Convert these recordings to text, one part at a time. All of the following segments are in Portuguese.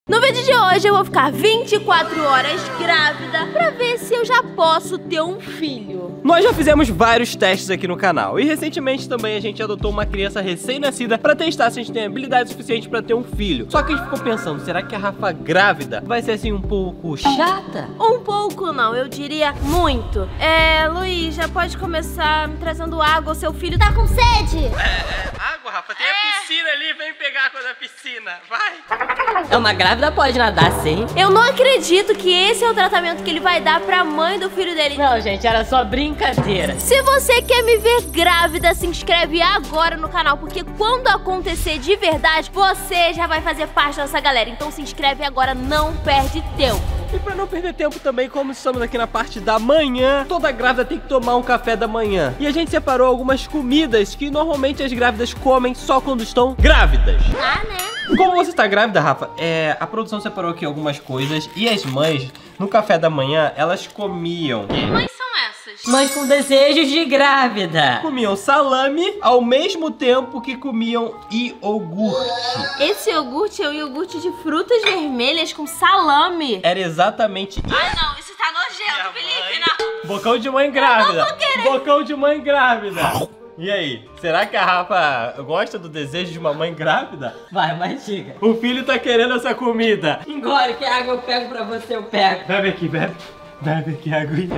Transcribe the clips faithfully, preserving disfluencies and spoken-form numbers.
No vídeo de hoje eu vou ficar vinte e quatro horas grávida pra ver se eu já posso ter um filho. Nós já fizemos vários testes aqui no canal e recentemente também a gente adotou uma criança recém-nascida pra testar se a gente tem habilidade suficiente pra ter um filho. Só que a gente ficou pensando, será que a Rafa grávida vai ser assim um pouco chata? Um pouco não, eu diria muito. É, Luiz, já pode começar me trazendo água, o seu filho tá com sede? É, é, água, Rafa, tem é. a piscina ali, vem pegar água da piscina, vai. É uma grávida, pode nadar sim. Eu não acredito que esse é o tratamento que ele vai dar pra mãe do filho dele. Não, gente, era só brincadeira. Se você quer me ver grávida, se inscreve agora no canal, porque quando acontecer de verdade, você já vai fazer parte dessa galera. Então se inscreve agora, não perde tempo. E pra não perder tempo também, como estamos aqui na parte da manhã, toda grávida tem que tomar um café da manhã. E a gente separou algumas comidas que normalmente as grávidas comem só quando estão grávidas. Ah, né? Como você está grávida, Rafa, é, a produção separou aqui algumas coisas e as mães, no café da manhã, elas comiam. Que mães são essas? Mães com desejos de grávida. Comiam salame ao mesmo tempo que comiam iogurte. Esse iogurte é um iogurte de frutas vermelhas com salame. Era exatamente isso. Ai, não, isso tá nojento, Felipe, não. Bocão de mãe grávida. Eu não vou querer. Bocão de mãe grávida. E aí, será que a Rafa gosta do desejo de uma mãe grávida? Vai, mastiga. O filho tá querendo essa comida. Engole, que água eu pego pra você, eu pego. Bebe aqui, bebe. Bebe aqui, aguinha.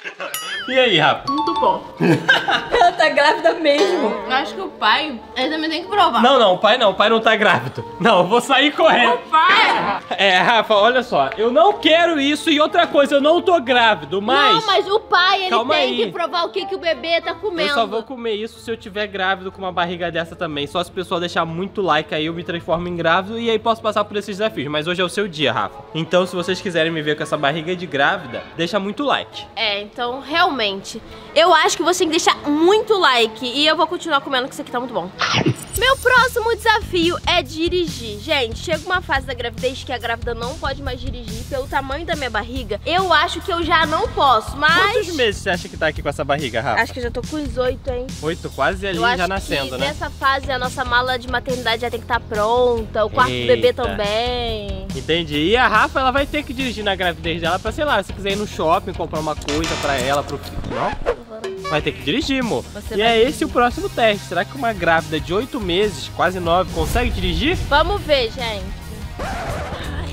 E aí, Rafa? Muito bom. Ela tá grávida mesmo. Eu acho que o pai, ele também tem que provar. Não, não, o pai não, o pai não tá grávido. Não, eu vou sair correndo. O pai! É, Rafa, olha só, eu não quero isso e outra coisa, eu não tô grávido, mas... Não, mas o pai, ele Calma tem aí. que provar o que, que o bebê tá comendo. Eu só vou comer isso se eu tiver grávido com uma barriga dessa também. Só se o pessoal deixar muito like aí eu me transformo em grávido e aí posso passar por esses desafios. Mas hoje é o seu dia, Rafa. Então se vocês quiserem me ver com essa barriga de grávida, deixa muito like. É, então realmente, eu acho que você tem que deixar muito like e eu vou continuar comendo que isso aqui tá muito bom. Meu próximo desafio é dirigir. Gente, chega uma fase da gravidez que a grávida não pode mais dirigir pelo tamanho da minha barriga. Eu acho que eu já não posso, mas... Quantos meses você acha que tá aqui com essa barriga, Rafa? Acho que eu já tô com os oito, hein? Oito, quase ali Eu acho já nascendo, que né? nessa fase a nossa mala de maternidade já tem que estar pronta, o quarto do bebê Eita. também. Entendi. E a Rafa, ela vai ter que dirigir na gravidez dela pra, sei lá, se quiser ir no shopping, comprar uma coisa pra ela, pro filho. Não? Vai ter que dirigir, amor. Você e vai é dirigir. esse o próximo teste. Será que uma grávida de oito meses, quase nove, consegue dirigir? Vamos ver, gente. Ai.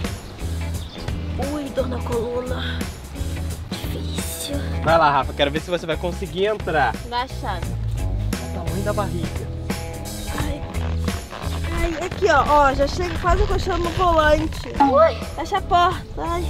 Ui, dor na coluna. Difícil. Vai lá, Rafa, quero ver se você vai conseguir entrar. Dá a chave. O tamanho da barriga. Ai, ai, aqui ó, ó, já chega quase encostando no volante. Ui. Fecha a porta, ai.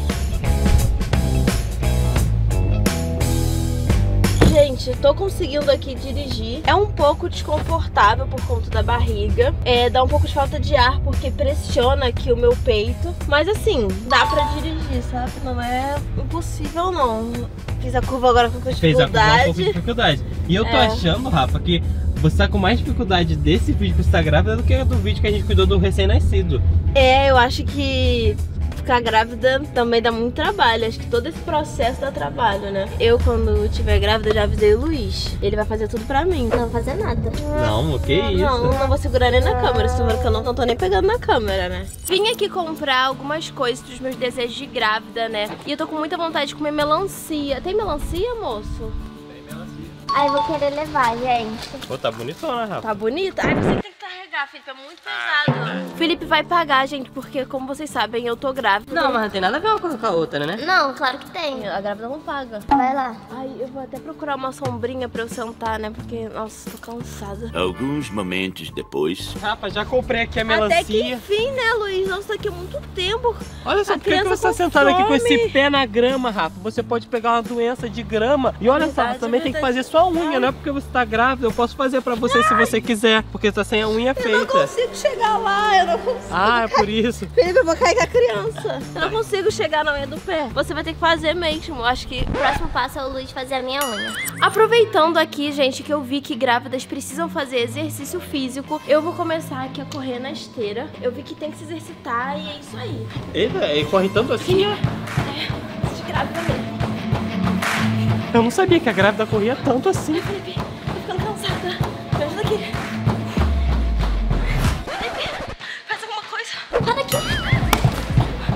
Gente, tô conseguindo aqui dirigir. É um pouco desconfortável por conta da barriga. É, dá um pouco de falta de ar porque pressiona aqui o meu peito. Mas assim, dá pra dirigir, sabe? Não é impossível, não. Fiz a curva agora com Fez a curva um dificuldade. pouco de dificuldade. E eu tô É. achando, Rafa, que você tá com mais dificuldade desse vídeo que você tá grávida do que do vídeo que a gente cuidou do recém-nascido. É, eu acho que ficar grávida também dá muito trabalho. Acho que todo esse processo dá trabalho, né? Eu, quando estiver grávida, já avisei o Luiz. Ele vai fazer tudo pra mim. Não vou fazer nada. Não, o que é isso? Não, não vou segurar nem na câmera. Você que eu não, não tô nem pegando na câmera, né? Vim aqui comprar algumas coisas dos meus desejos de grávida, né? E eu tô com muita vontade de comer melancia. Tem melancia, moço? Ai, vou querer levar, gente. Pô, tá bonitona, Rafa. Tá bonita? Ai, você que tem que carregar, Felipe. É muito pesado. O Felipe vai pagar, gente, porque, como vocês sabem, eu tô grávida. Não, mas não tem nada a ver uma coisa com a outra, né? Não, claro que tem. A grávida não paga. Vai lá. Ai, eu vou até procurar uma sombrinha pra eu sentar, né? Porque, nossa, tô cansada. Alguns momentos depois. Rafa, já comprei aqui a Até que melancia. enfim, né, Luiz? Nossa, tá aqui há muito tempo. Olha só, A por que que criança você tá com sentada aqui com fome. esse pé na grama, Rafa? Você pode pegar uma doença de grama. E olha Verdade, só, também tem que verdade. fazer sua unha, não é porque você tá grávida. Eu posso fazer pra você se você quiser, porque tá sem a unha Eu não feita. consigo chegar lá, eu não consigo. Ah, é por isso. Felipe, eu vou cair com a criança. Eu não consigo chegar na unha do pé. Você vai ter que fazer mesmo. Eu acho que... O próximo passo é o Luiz fazer a minha unha. Aproveitando aqui, gente, que eu vi que grávidas precisam fazer exercício físico, eu vou começar aqui a correr na esteira. Eu vi que tem que se exercitar e é isso aí. Eita, ele corre tanto assim? É, de grávida mesmo. Eu não sabia que a grávida corria tanto assim. Felipe, tô ficando cansada. Me ajuda aqui. Felipe, faz alguma coisa. Sai daqui.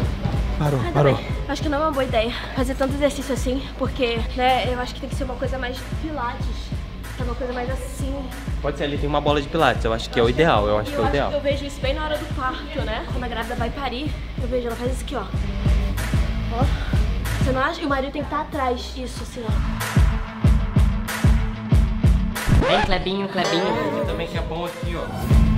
Parou, Ainda parou. bem. Acho que não é uma boa ideia fazer tanto exercício assim, porque, né, eu acho que tem que ser uma coisa mais pilates. É uma coisa mais assim. Pode ser, ali tem uma bola de pilates, eu acho que é o ideal, eu acho que é o ideal. Eu vejo isso bem na hora do parto, né? Quando a grávida vai parir, eu vejo, ela faz isso aqui, ó. Ó. Você não acha? E o marido tem que estar atrás disso, assim, ó. Vem, Clebinho, Clebinho. Também que é bom aqui, ó.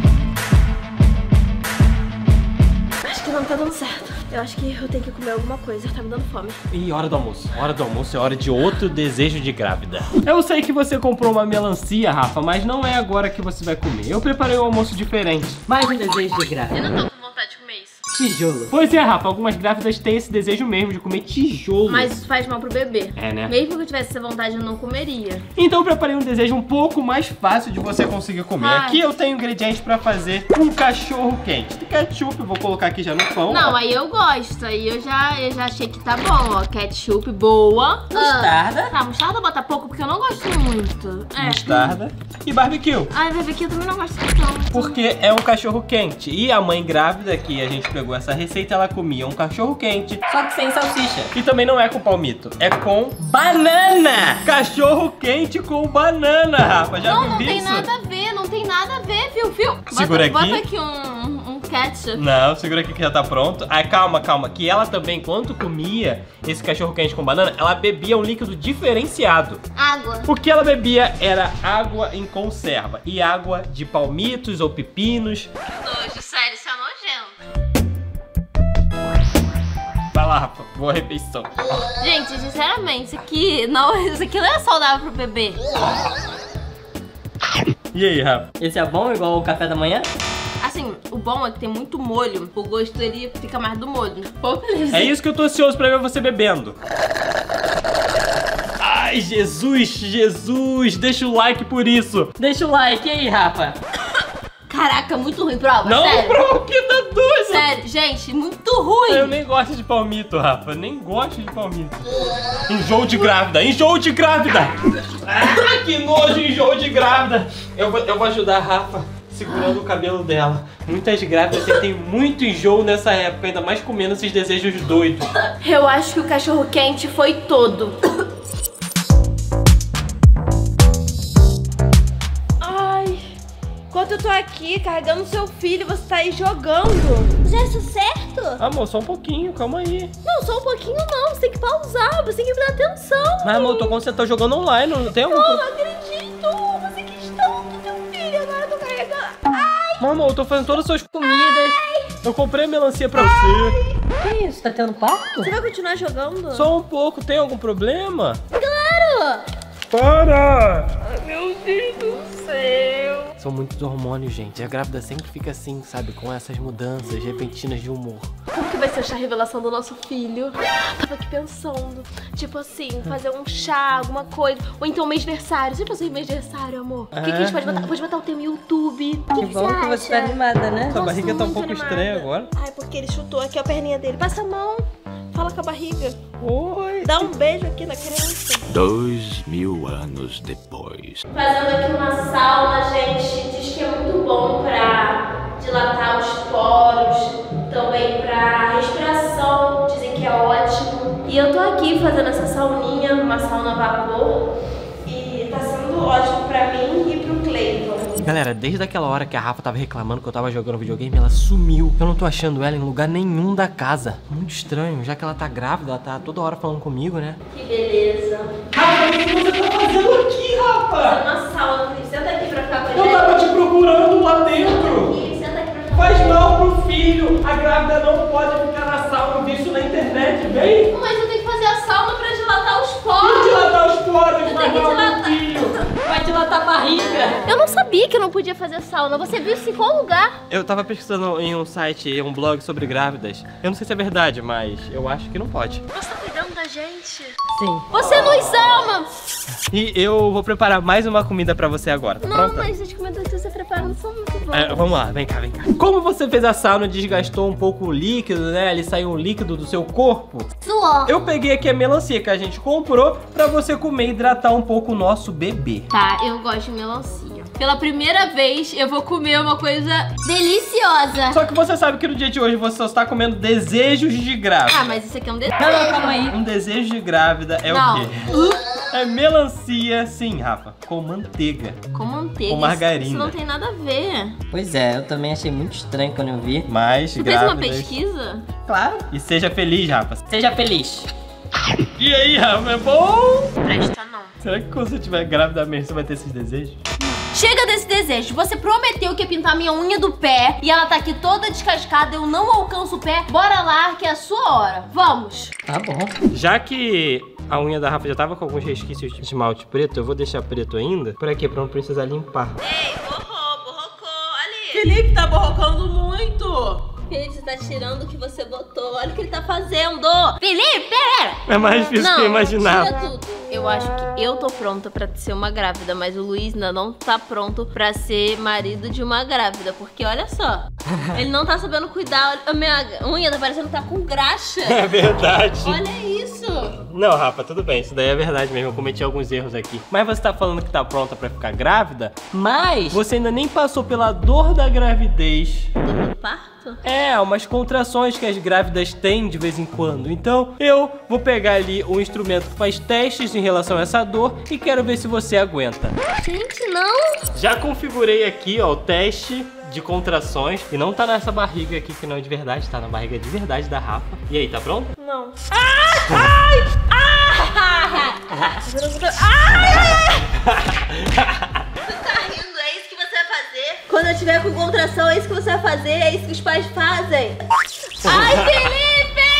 Acho que não tá dando certo. Eu acho que eu tenho que comer alguma coisa, tá me dando fome. E hora do almoço. Hora do almoço é hora de outro desejo de grávida. Eu sei que você comprou uma melancia, Rafa, mas não é agora que você vai comer. Eu preparei um almoço diferente. Mais um desejo de grávida. Eu não tô com vontade de comer isso. Tijolo. Pois é, Rafa, algumas grávidas têm esse desejo mesmo de comer tijolo. Mas isso faz mal pro bebê. É, né? Mesmo que eu tivesse essa vontade, eu não comeria. Então eu preparei um desejo um pouco mais fácil de você conseguir comer. Ai. Aqui eu tenho ingredientes pra fazer um cachorro quente. Tem ketchup, eu vou colocar aqui já no pão. Não, aí eu gosto. Aí eu já, eu já achei que tá bom, ó. Ketchup, boa. Mostarda. Ah, tá, mostarda bota pouco porque eu não gosto muito. É. Mostarda e barbecue. Ai, barbecue eu também não gosto tanto. Porque é um cachorro quente. E a mãe grávida, que a gente pegou essa receita, ela comia um cachorro quente. Só que sem salsicha. E também não é com palmito, é com banana. Cachorro quente com banana, Rafa. Já Não, viu não tem isso? nada a ver, não tem nada a ver, viu, viu? Segura bota, aqui. Bota aqui um, um ketchup. Não, segura aqui que já tá pronto. Ah, calma, calma. Que ela também, quando comia esse cachorro quente com banana, ela bebia um líquido diferenciado. Água. O que ela bebia era água em conserva. E água de palmitos ou pepinos. Nojo, sério, isso é nojento. Vai lá, Rafa. Boa refeição. Gente, sinceramente, isso aqui não, isso aqui não é saudável pro bebê. E aí, Rafa? Esse é bom igual o café da manhã? Assim, o bom é que tem muito molho. O gosto dele fica mais do molho. Pô, beleza. É isso que eu tô ansioso pra ver você bebendo. Ai, Jesus, Jesus. Deixa o like por isso. Deixa o like aí, Rafa. Caraca, muito ruim, prova, Não, sério. bro, que tá doido. Sério, gente, muito ruim. Eu nem gosto de palmito, Rafa. Nem gosto de palmito. Enjoo de grávida. Enjoo de grávida. Ah, que nojo, enjoo de grávida. Eu vou, eu vou ajudar a Rafa segurando o cabelo dela. Muitas grávidas têm muito enjoo nessa época, ainda mais comendo esses desejos doidos. Eu acho que o cachorro quente foi todo. Ai, enquanto eu tô aqui carregando seu filho, você tá aí jogando. Já é isso certo? Amor, só um pouquinho, calma aí. Não, só um pouquinho não, você tem que pausar, você tem que prestar atenção. Mas, amor, eu tô concentrado jogando online, não tem algum... Não, não acredito, você quis tanto seu filho, agora eu tô carregando. Ai, Mas, amor, eu tô fazendo todas as suas comidas. Eu comprei a melancia pra você. Que isso? Tá tendo parto? você vai continuar jogando? Só um pouco, tem algum problema? Claro! Para! Ai, meu Deus do céu. São muitos hormônios, gente. A grávida sempre fica assim, sabe? Com essas mudanças repentinas de humor. Como que vai ser o chá revelação do nosso filho? Tava aqui pensando, tipo assim, fazer um chá, alguma coisa. Ou então mêsversário. Você pensou em mêsversário, amor? O que, que a gente pode botar? Pode botar o tema YouTube. O que, Que que bom que você tá animada, né? Sua Nossa, barriga tá um muito pouco animada. estranha agora. Ai, porque ele chutou aqui a perninha dele. Passa a mão. Fala com a barriga. Oi! Dá um beijo aqui na criança. Dois mil anos depois. Fazendo aqui uma sauna, gente, diz que é muito bom pra dilatar os poros, também pra respiração, dizem que é ótimo. E eu tô aqui fazendo essa sauninha, uma sauna a vapor, e tá sendo ótimo pra mim e pro Cleiton. Galera, desde aquela hora que a Rafa tava reclamando que eu tava jogando videogame, ela sumiu. Eu não tô achando ela em lugar nenhum da casa. Muito estranho, já que ela tá grávida, ela tá toda hora falando comigo, né? Que beleza. Rafa, o que você tá fazendo aqui, Rafa? Uma sauna, Felipe, senta aqui pra ficar com a Eu gente. tava te procurando lá dentro. Aqui, senta aqui pra ficar Faz mal pro filho. A grávida não pode ficar na sauna. Eu vi isso na internet, vem. Mas eu tenho que fazer a sauna pra dilatar os E poros. dilatar os poros, Eu faz tenho que mal pro dilatar. filho. Vai dilatar a barriga. Eu não sabia que eu não podia fazer sauna. Você viu isso em qual lugar? Eu tava pesquisando em um site, um blog sobre grávidas. Eu não sei se é verdade, mas eu acho que não pode. Você tá cuidando da gente? Sim. Você nos ama! E eu vou preparar mais uma comida pra você agora, tá Não, pronta? mas as comidas que você prepara não são muito boas. É, vamos lá, vem cá, vem cá. Como você fez a sauna e desgastou um pouco o líquido, né? Ali saiu um líquido do seu corpo. Suor. Eu peguei aqui a melancia que a gente comprou pra você comer e hidratar um pouco o nosso bebê. Tá, eu gosto de melancia. Pela primeira vez, eu vou comer uma coisa Deliciosa. Só que você sabe que no dia de hoje você só está comendo desejos de grávida. Ah, mas isso aqui é um desejo. Não, não, calma aí. Um desejo de grávida é Não. o quê? É melancia, sim, Rafa, com manteiga. Com manteiga. Com margarina. Isso não tem nada a ver. Pois é, eu também achei muito estranho quando eu vi. Mas Tu fez uma grávidas... pesquisa? Claro. E seja feliz, Rafa. Seja feliz. E aí, Rafa, é bom? Presta não. Será que quando você estiver grávida mesmo você vai ter esses desejos? Chega desse desejo. Você prometeu que ia pintar minha unha do pé e ela tá aqui toda descascada, eu não alcanço o pé. Bora lá, que é a sua hora. Vamos. Tá bom. Já que a unha da Rafa já tava com alguns resquícios de esmalte preto, eu vou deixar preto ainda. Pra quê? Pra não precisar limpar. Ei, borrou, borrocou, ali. Felipe tá borrocando muito. Felipe, você tá tirando o que você botou. Olha o que ele tá fazendo. Felipe! É mais difícil do que eu imaginava. Tira tudo. Eu acho que eu tô pronta pra ser uma grávida, mas o Luiz ainda não tá pronto pra ser marido de uma grávida. Porque olha só, ele não tá sabendo cuidar. A minha unha tá parecendo que tá com graxa. É verdade. Olha isso. Não, Rafa, tudo bem. Isso daí é verdade mesmo. Eu cometi alguns erros aqui. Mas você tá falando que tá pronta pra ficar grávida, Mas... você ainda nem passou pela dor da gravidez. Do parto? É, umas contrações que as grávidas têm de vez em quando. Então, eu vou pegar ali um instrumento que faz testes em relação a essa dor e quero ver se você aguenta. Gente, não. Já configurei aqui, ó, o teste de contrações. E não tá nessa barriga aqui que não é de verdade, tá na barriga de verdade da Rafa. E aí, tá pronto? Não. Ai! Ai! Ai! Você tá rindo? É isso que você vai fazer? Quando eu tiver com contração, é isso que você vai fazer? É isso que os pais fazem? Ai, Felipe!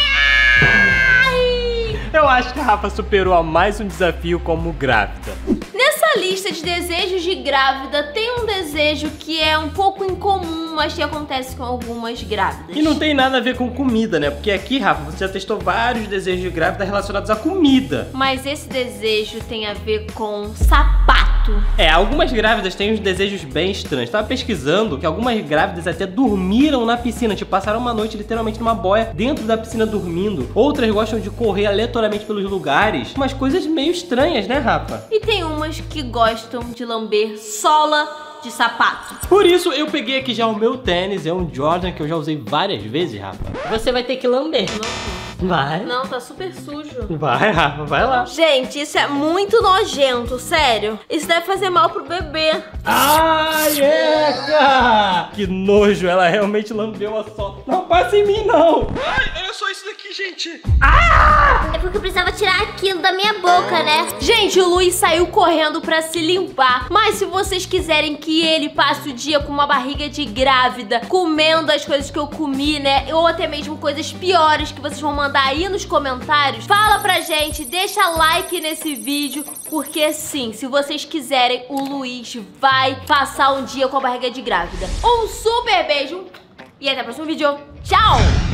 Ai! Eu acho que a Rafa superou a mais um desafio como grávida. Nessa lista de desejos de grávida, tem um desejo que é um pouco incomum, mas que acontece com algumas grávidas. E não tem nada a ver com comida, né? Porque aqui, Rafa, você já testou vários desejos de grávida relacionados à comida. Mas esse desejo tem a ver com sapato. É, algumas grávidas têm uns desejos bem estranhos. Tava pesquisando que algumas grávidas até dormiram na piscina, tipo, passaram uma noite literalmente numa boia dentro da piscina dormindo. Outras gostam de correr aleatoriamente pelos lugares. Umas coisas meio estranhas, né, Rafa? E tem umas que gostam de lamber sola de sapato. Por isso, eu peguei aqui já o meu tênis, é um Jordan que eu já usei várias vezes, Rafa. Você vai ter que lamber. Vai. Não, tá super sujo. Vai, Rafa, vai lá. Gente, isso é muito nojento, sério. Isso deve fazer mal pro bebê. Ai, Eca! Que nojo, ela realmente lambeu a sola. Não passa em mim, não. Ai, olha só isso daqui, gente. É porque eu precisava tirar aquilo da minha boca, né? Gente, o Luiz saiu correndo pra se limpar. Mas se vocês quiserem que ele passe o dia com uma barriga de grávida, comendo as coisas que eu comi, né? Ou até mesmo coisas piores que vocês vão mandar aí nos comentários, fala pra gente, deixa like nesse vídeo, porque sim, se vocês quiserem, o Luiz vai passar um dia com a barriga de grávida. Um super beijo e até o próximo vídeo. Tchau!